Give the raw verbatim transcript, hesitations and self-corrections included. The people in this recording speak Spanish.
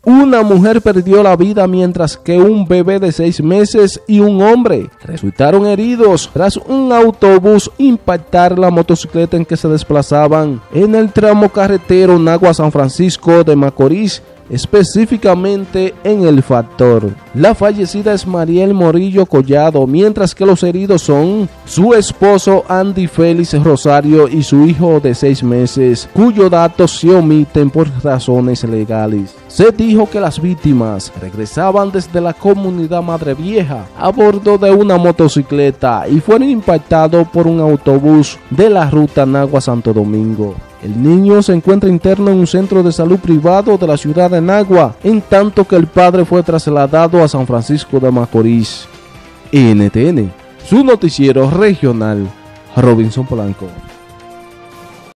Una mujer perdió la vida mientras que un bebé de seis meses y un hombre resultaron heridos tras un autobús impactar la motocicleta en que se desplazaban en el tramo carretero Nagua-San Francisco de Macorís, específicamente en El Factor. La fallecida es Mariel Morillo Collado, mientras que los heridos son su esposo Andy Félix Rosario y su hijo de seis meses, cuyos datos se omiten por razones legales. Se dijo que las víctimas regresaban desde la comunidad Madre Vieja a bordo de una motocicleta y fueron impactados por un autobús de la ruta Nagua-Santo Domingo. El niño se encuentra interno en un centro de salud privado de la ciudad de Nagua, en tanto que el padre fue trasladado a San Francisco de Macorís. N T N, su noticiero regional, Robinson Polanco.